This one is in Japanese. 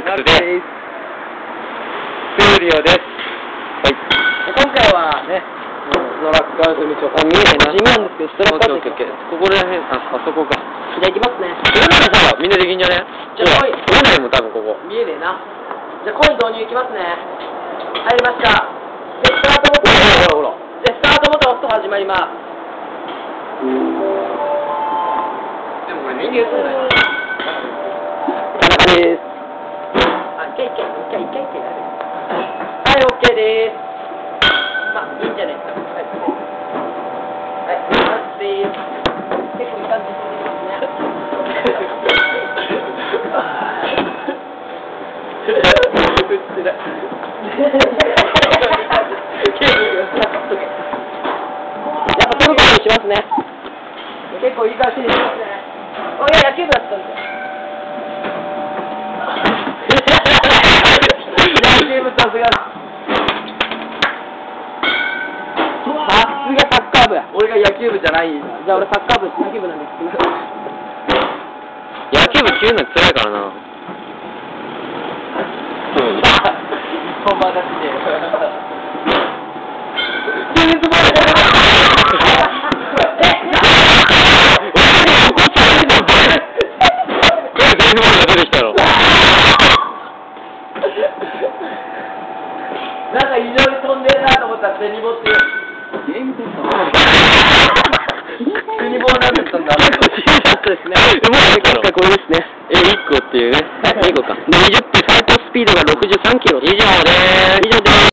クで、スーリオです。はい。 今回はね、ノラックアウト道を見えてな地味なんですけど、ストラックアウト。 ここら辺、あそこか。 じゃあ行きますね。 ほら、みんなできんじゃね？ じゃあ、 ほら、でも多分ここ。 見えねえな。じゃあ、コイン導入いきますね。入りました。で、スタートボタン。 ほら。 で、スタートボタンを押すと始まります。 でもこれ人間そうだよな。 田中です。あ、一回。はい、OK です。まあ、いいんじゃないですか。はい、完成です。結構いい感じですね。やっぱトルコにしますね。結構いい感じにしますね。いや、野球部だったんですよ。野球部さすがだ。さすがサッカー部や。俺が野球部じゃない。じゃあ俺サッカー部、野球部なんです。 野球部切るの辛いからな。 本番だって。なんか異常に飛んでるなと思ったらテニボってゲームセットテニボなんだったんだ。ですね。 うまいから。 これですね。 1個っていうね。2個か。20分最高スピードが63キロ。